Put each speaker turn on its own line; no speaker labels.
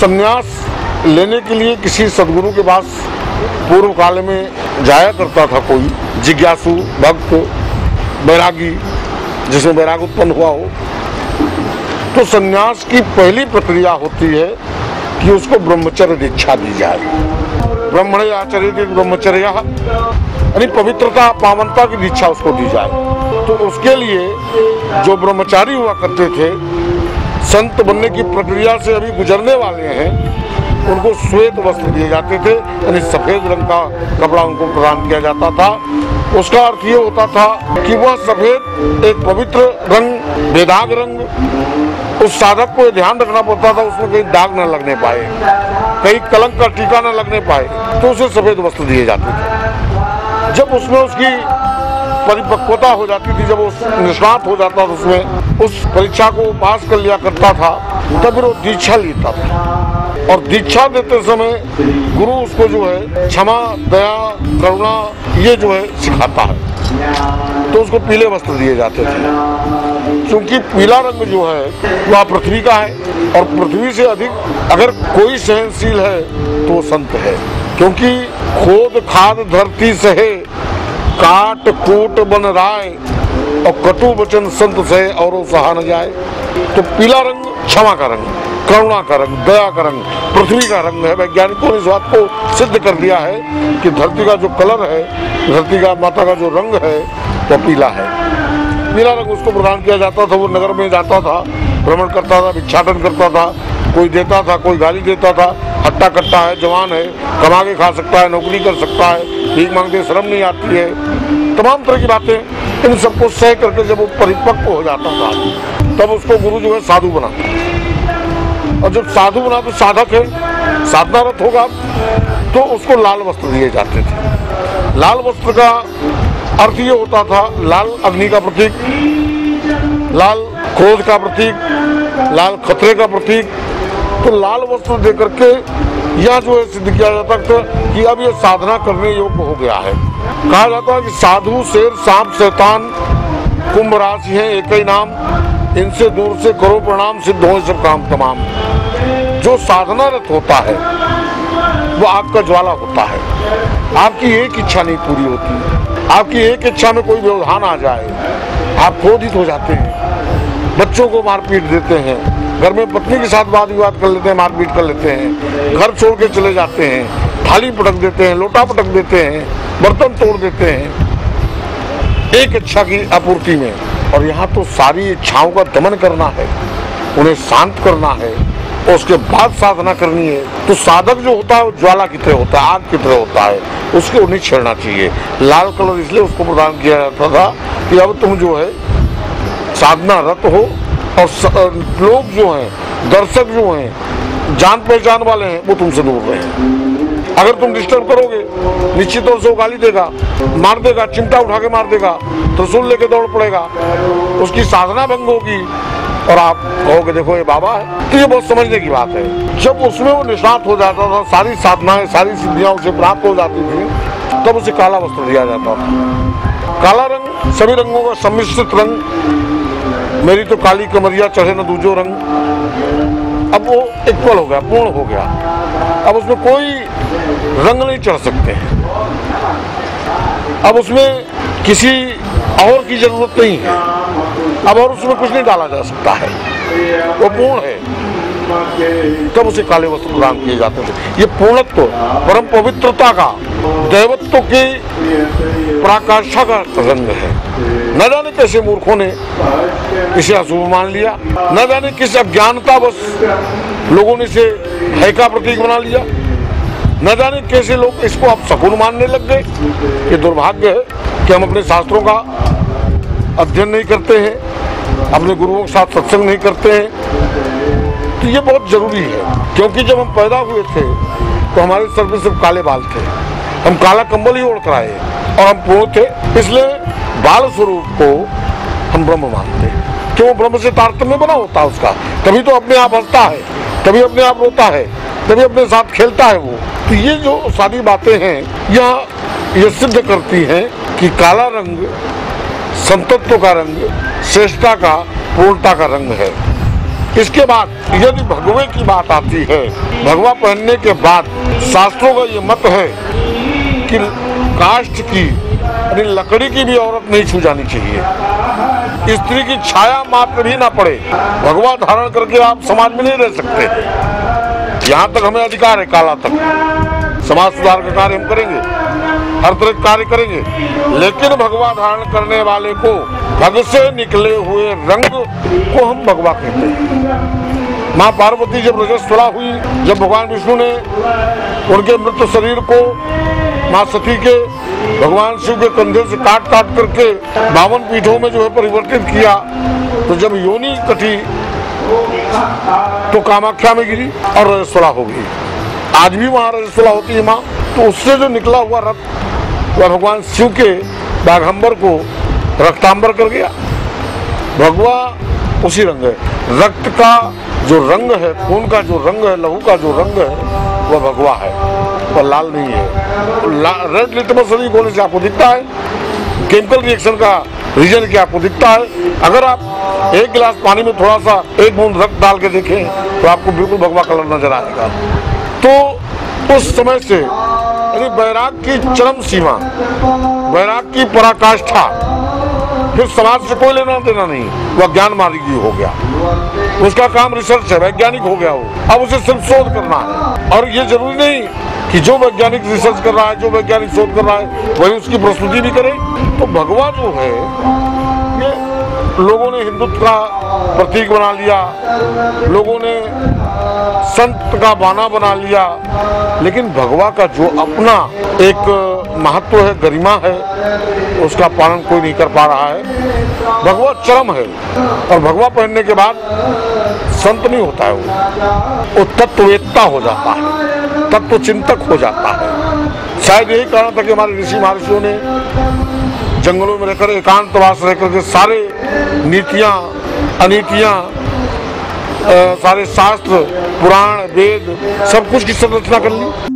संन्यास लेने के लिए किसी सदगुरु के पास पूर्व काल में जाया करता था कोई जिज्ञासु भक्त बैरागी जिसमें वैराग उत्पन्न हुआ हो, तो संन्यास की पहली प्रक्रिया होती है कि उसको ब्रह्मचर्य दीक्षा दी जाए। ब्रह्मणे आचर्यते ब्रह्मचर्य, यानी पवित्रता पावनता की दीक्षा उसको दी जाए। तो उसके लिए जो ब्रह्मचारी हुआ करते थे, संत बनने की प्रक्रिया से अभी गुजरने वाले हैं, उनको श्वेत वस्त्र दिए जाते थे, यानी सफेद रंग का कपड़ा उनको प्रदान किया जाता था। उसका अर्थ ये होता था कि वह सफेद एक पवित्र रंग, बेदाग रंग, उस साधक को ध्यान रखना पड़ता था उसमें कहीं दाग न लगने पाए, कहीं कलंक का टीका न लगने पाए, तो उसे सफेद वस्त्र दिए जाते थे। जब उसमें उसकी परिपक्वता हो जाती थी, जब वो निष्णात हो जाता था, उसमें उस परीक्षा को पास कर लिया करता था, तब वो दीक्षा लेता था। और दीक्षा देते समय गुरु उसको जो है क्षमा, दया, करुणा ये जो है सिखाता है। तो उसको पीले वस्त्र दिए जाते थे, क्योंकि पीला रंग जो है वह पृथ्वी का है, और पृथ्वी से अधिक अगर कोई सहनशील है तो वो संत है। क्योंकि खोद खाद धरती सहे, काट कूट बन राय, और कटु वचन संत सहे और सहा न जाए। तो पीला रंग क्षमा का रंग, करुणा का रंग, दया का रंग, पृथ्वी का रंग है। वैज्ञानिकों ने इस बात को सिद्ध कर दिया है कि धरती का जो कलर है, धरती का माता का जो रंग है वो पीला है। पीला रंग उसको प्रदान किया जाता था। वो नगर में जाता था, भ्रमण करता था, भिक्षाटन करता था, कोई देता था, कोई गाली देता था। हट्टा कट्टा है, जवान है, कमा के खा सकता है, नौकरी कर सकता है, भीख मांगते शर्म नहीं आती है, तमाम तरह की बातें, इन सबको सह करके जब वो परिपक्व हो जाता था, तब उसको गुरु जो है साधु बनाता। और जब साधु बना तो साधक है, साधनारत होगा, तो उसको लाल वस्त्र दिए जाते थे। लाल वस्त्र का अर्थ ये होता था, लाल अग्नि का प्रतीक, लाल क्रोध का प्रतीक, लाल खतरे का प्रतीक। तो लाल वस्त्र देकर के यह जो है सिद्ध किया जाता था कि अब ये साधना करने योग्य हो गया है। कहा जाता है कि साधु, शेर, सांप, शैतान, कुंभ राशि है एक ही नाम, इनसे दूर से करो प्रणाम, सिद्ध हो सब काम तमाम। जो साधनारत होता है वो आग का ज्वाला होता है। आपकी एक इच्छा नहीं पूरी होती, आपकी एक इच्छा में कोई व्यवधान आ जाए, आप क्रोधित हो जाते हैं, बच्चों को मारपीट देते हैं, घर में पत्नी के साथ वाद विवाद कर लेते हैं, मारपीट कर लेते हैं, घर छोड़ के चले जाते हैं, थाली पटक देते हैं, लोटा पटक देते हैं, बर्तन तोड़ देते हैं, एक इच्छा की आपूर्ति में। और यहाँ तो सारी इच्छाओं का दमन करना है, उन्हें शांत करना है, और उसके बाद साधना करनी है। तो साधक जो होता है वो ज्वाला की तरह होता है, आग की तरह होता है, उसको नहीं छेड़ना चाहिए। लाल कलर इसलिए उसको प्रदान किया जाता था कि अब तुम जो है साधना रत हो, और लोग जो हैं, दर्शक जो हैं, जान पहचान वाले हैं, वो तुमसे दूर रहे। अगर तुम डिस्टर्ब करोगे, निश्चित तौर से वो गाली देगा, मार देगा, चिमटा उठा के मार देगा, त्रिशूल लेके दौड़ पड़ेगा, उसकी साधना भंग होगी, और आप कहोगे देखो ये बाबा है। तो ये बहुत समझने की बात है। जब उसमें वो निष्णात हो जाता था, सारी साधनाएं, सारी सिद्धियां उसे प्राप्त हो जाती थी, तब उसे काला वस्त्र दिया जाता था। काला रंग सभी रंगों का सम्मिश्रित रंग, मेरी तो काली कमरिया चढ़े न दूजो रंग। अब वो इक्वल हो गया, पूर्ण हो गया। अब उसमें कोई रंग नहीं चढ़ सकते हैं, अब उसमें किसी और की जरूरत नहीं है, अब और उसमें कुछ नहीं डाला जा सकता है, वो पूर्ण है। तब उसे काले वस्त्र प्रदान किए जाते थे। ये पूर्णत्व, परम पवित्रता का, दैवत्व की पराकाष्ठा का रंग है। न जाने कैसे मूर्खों ने इसे अशुभ मान लिया, न जाने किस अज्ञानता बस लोगों ने इसे भय का प्रतीक बना लिया, न जाने कैसे लोग इसको अब शकुन मानने लग गए। ये दुर्भाग्य है कि हम अपने शास्त्रों का अध्ययन नहीं करते हैं, अपने गुरुओं के साथ सत्संग नहीं करते हैं। तो ये बहुत जरूरी है, क्योंकि जब हम पैदा हुए थे तो हमारे सर पे सिर्फ काले बाल थे, हम काला कंबल ही ओढ़ कर आए, और हम पूर्ण थे। इसलिए बाल स्वरूप को हम ब्रह्म मानते हैं। क्यों? ब्रह्म से तारतम्य बना होता है उसका, तभी तो अपने आप हंसता है, तभी अपने आप रोता है, तभी अपने साथ खेलता है वो। तो ये जो सारी बातें हैं यह सिद्ध करती हैं कि काला रंग संतत्व का रंग, श्रेष्ठता का, पूर्णता का रंग है। इसके बाद यदि भगवे की बात आती है, भगवा पहनने के बाद शास्त्रों का ये मत है कि काष्ठ की यानी लकड़ी की भी औरत नहीं छू जानी चाहिए। स्त्री की छाया मात्र भी ना पड़े। भगवा धारण करके आप समाज में नहीं रह सकते। यहाँ तक हमें अधिकार है, काला तक समाज सुधार का कार्य हम करेंगे, हर तरह के कार्य करेंगे, लेकिन भगवा धारण करने वाले को भग से निकले हुए रंग को हम भगवा कहते हैं। माँ पार्वती जब रजस्वला हुई, जब भगवान विष्णु ने उनके मृत शरीर को माँ सती के भगवान शिव के कंधे से काट काट करके 52 पीठों में जो है परिवर्तित किया, तो जब योनि कटी तो कामाख्या में गिरी और रजस्वला हो गई। आज भी वहाँ रजस्वला होती है माँ। तो उससे जो निकला हुआ रक्त वह भगवान शिव के बाघंबर को रक्तांबर कर गया। भगवा उसी रंग है। रक्त का जो रंग है, खून का जो रंग है, लहू का जो रंग है, वह भगवा है, वह लाल नहीं है। रेड लिटमस रिएक्शन होने से आपको दिखता है, केमिकल रिएक्शन का रीजन क्या आपको दिखता है। अगर आप एक गिलास पानी में थोड़ा सा एक बूंद रक्त डाल के देखें तो आपको बिल्कुल भगवा कलर नजर आएगा। तो उस समय से यानी वैराग की चरम सीमा, वैराग की पराकाष्ठा, फिर समाज से कोई लेना देना नहीं, वह ज्ञान मार्गी हो गया। उसका काम रिसर्च है, वैज्ञानिक हो गया वो। अब उसे सिर्फ शोध करना है, और ये जरूरी नहीं कि जो वैज्ञानिक रिसर्च कर रहा है, जो वैज्ञानिक शोध कर रहा है, वही उसकी प्रस्तुति भी करे। तो भगवा जो है ये लोगों ने हिंदुत्व का प्रतीक बना लिया, लोगों ने संत का बाना बना लिया, लेकिन भगवा का जो अपना एक महत्व है, गरिमा है, उसका पालन कोई नहीं कर पा रहा है। भगवा चरम है, और भगवा पहनने के बाद संत नहीं होता है, वो तत्ववेत्ता हो जाता है, तत्व चिंतक हो जाता है। शायद यही कारण था कि हमारे ऋषि महर्षियों ने जंगलों में रहकर एकांतवास रहकर के सारे नीतियाँ अनीतियाँ, सारे शास्त्र पुराण वेद सब कुछ की संरचना कर ली।